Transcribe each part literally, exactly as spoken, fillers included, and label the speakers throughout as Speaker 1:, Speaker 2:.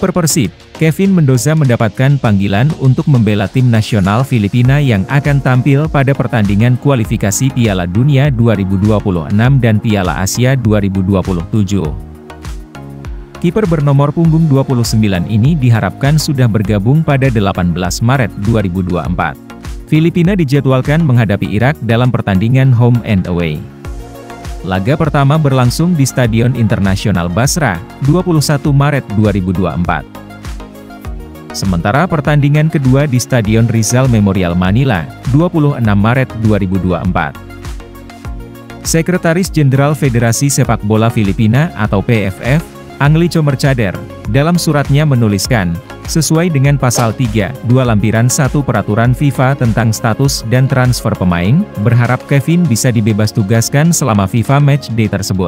Speaker 1: Kiper Persib, Kevin Mendoza mendapatkan panggilan untuk membela tim nasional Filipina yang akan tampil pada pertandingan kualifikasi Piala Dunia dua ribu dua puluh enam dan Piala Asia dua ribu dua puluh tujuh. Kiper bernomor punggung dua puluh sembilan ini diharapkan sudah bergabung pada delapan belas Maret dua ribu dua puluh empat. Filipina dijadwalkan menghadapi Irak dalam pertandingan home and away. Laga pertama berlangsung di Stadion Internasional Basra, dua puluh satu Maret dua ribu dua puluh empat. Sementara pertandingan kedua di Stadion Rizal Memorial Manila, dua puluh enam Maret dua ribu dua puluh empat. Sekretaris Jenderal Federasi Sepak Bola Filipina atau P F F, Anglico Mercader, dalam suratnya menuliskan, sesuai dengan pasal tiga dua lampiran satu Peraturan FIFA tentang status dan transfer pemain, berharap Kevin bisa dibebas tugaskan selama FIFA Matchday tersebut.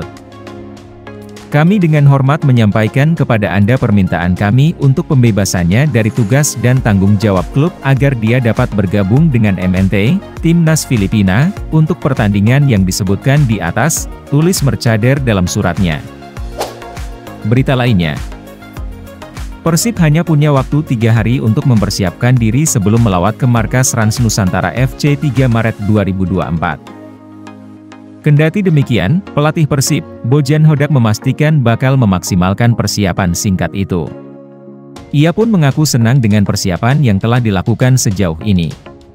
Speaker 1: Kami dengan hormat menyampaikan kepada Anda permintaan kami untuk pembebasannya dari tugas dan tanggung jawab klub agar dia dapat bergabung dengan M N T, Timnas Filipina, untuk pertandingan yang disebutkan di atas, tulis Mercader dalam suratnya. Berita lainnya, Persib hanya punya waktu tiga hari untuk mempersiapkan diri sebelum melawat ke markas Rans Nusantara F C tiga Maret dua ribu dua puluh empat. Kendati demikian, pelatih Persib, Bojan Hodak memastikan bakal memaksimalkan persiapan singkat itu. Ia pun mengaku senang dengan persiapan yang telah dilakukan sejauh ini.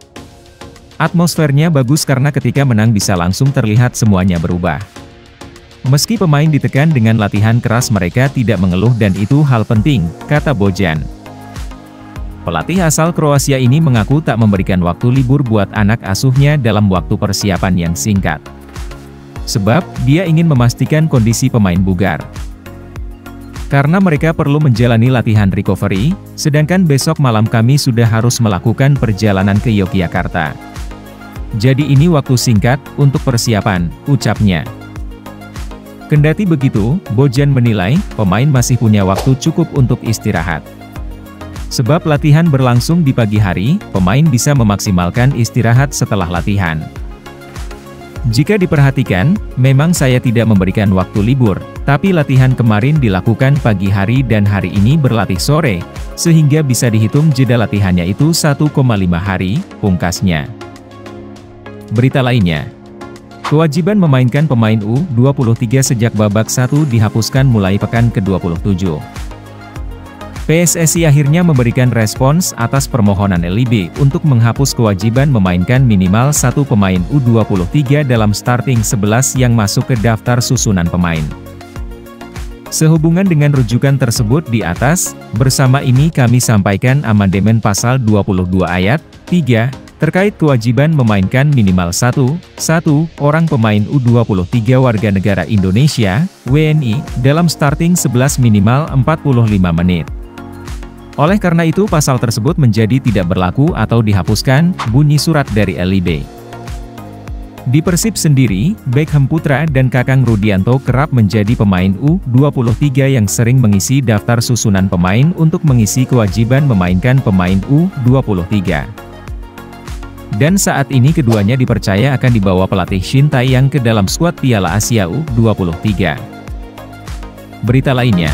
Speaker 1: Atmosfernya bagus karena ketika menang bisa langsung terlihat semuanya berubah. Meski pemain ditekan dengan latihan keras mereka tidak mengeluh dan itu hal penting, kata Bojan. Pelatih asal Kroasia ini mengaku tak memberikan waktu libur buat anak asuhnya dalam waktu persiapan yang singkat. Sebab, dia ingin memastikan kondisi pemain bugar. Karena mereka perlu menjalani latihan recovery, sedangkan besok malam kami sudah harus melakukan perjalanan ke Yogyakarta. Jadi ini waktu singkat, untuk persiapan, ucapnya. Kendati begitu, Bojan menilai, pemain masih punya waktu cukup untuk istirahat. Sebab latihan berlangsung di pagi hari, pemain bisa memaksimalkan istirahat setelah latihan. Jika diperhatikan, memang saya tidak memberikan waktu libur, tapi latihan kemarin dilakukan pagi hari dan hari ini berlatih sore, sehingga bisa dihitung jeda latihannya itu satu koma lima hari, pungkasnya. Berita lainnya, kewajiban memainkan pemain U dua puluh tiga sejak babak satu dihapuskan mulai pekan ke dua puluh tujuh. P S S I akhirnya memberikan respons atas permohonan L I B untuk menghapus kewajiban memainkan minimal satu pemain U dua puluh tiga dalam starting sebelas yang masuk ke daftar susunan pemain. Sehubungan dengan rujukan tersebut di atas, bersama ini kami sampaikan amandemen pasal dua puluh dua ayat tiga, terkait kewajiban memainkan minimal satu, satu orang pemain U dua puluh tiga warga negara Indonesia, W N I, dalam starting sebelas minimal empat puluh lima menit. Oleh karena itu pasal tersebut menjadi tidak berlaku atau dihapuskan, bunyi surat dari L I B. Di Persib sendiri, Beckham Putra dan Kakang Rudianto kerap menjadi pemain U dua puluh tiga yang sering mengisi daftar susunan pemain untuk mengisi kewajiban memainkan pemain U dua puluh tiga. Dan saat ini keduanya dipercaya akan dibawa pelatih Shin Tae-yong ke dalam skuad Piala Asia U dua puluh tiga. Berita lainnya,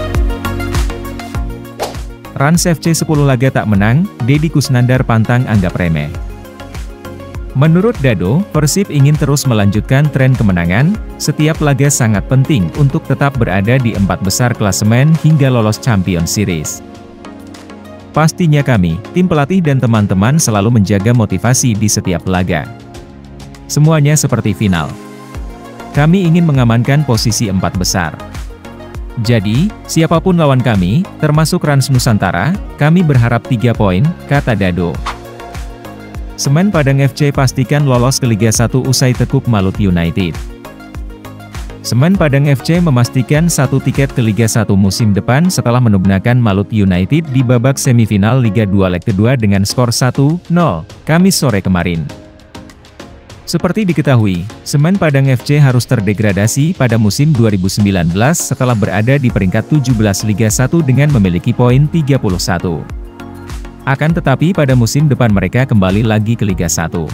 Speaker 1: Rans F C sepuluh laga tak menang, Deddy Kusnandar pantang anggap remeh. Menurut Dado, Persib ingin terus melanjutkan tren kemenangan, setiap laga sangat penting untuk tetap berada di empat besar klasemen hingga lolos Champions Series. Pastinya kami, tim pelatih dan teman-teman selalu menjaga motivasi di setiap laga. Semuanya seperti final. Kami ingin mengamankan posisi empat besar. Jadi, siapapun lawan kami, termasuk Rans Nusantara, kami berharap tiga poin, kata Dado. Semen Padang F C pastikan lolos ke Liga satu usai tekuk Malut United. Semen Padang F C memastikan satu tiket ke Liga satu musim depan setelah menunggangi Malut United di babak semifinal Liga dua leg kedua dengan skor satu nol, Kamis sore kemarin. Seperti diketahui, Semen Padang F C harus terdegradasi pada musim dua ribu sembilan belas setelah berada di peringkat tujuh belas Liga satu dengan memiliki poin tiga puluh satu. Akan tetapi pada musim depan mereka kembali lagi ke Liga satu.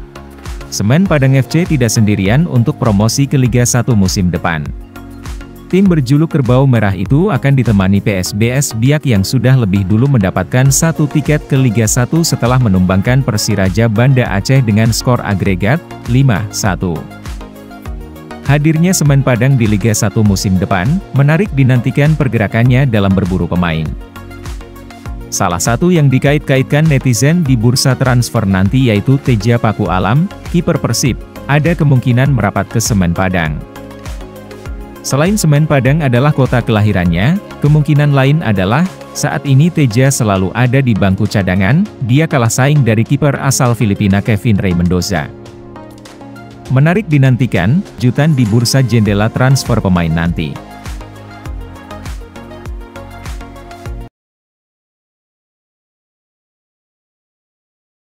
Speaker 1: Semen Padang F C tidak sendirian untuk promosi ke Liga satu musim depan. Tim berjuluk Kerbau Merah itu akan ditemani P S B S Biak yang sudah lebih dulu mendapatkan satu tiket ke Liga satu setelah menumbangkan Persiraja Banda Aceh dengan skor agregat lima satu. Hadirnya Semen Padang di Liga satu musim depan, menarik dinantikan pergerakannya dalam berburu pemain. Salah satu yang dikait-kaitkan netizen di bursa transfer nanti yaitu Teja Paku Alam, kiper Persib, ada kemungkinan merapat ke Semen Padang. Selain Semen Padang adalah kota kelahirannya, kemungkinan lain adalah, saat ini Teja selalu ada di bangku cadangan, dia kalah saing dari kiper asal Filipina Kevin Rey Mendoza. Menarik dinantikan, jutan di bursa jendela transfer pemain nanti.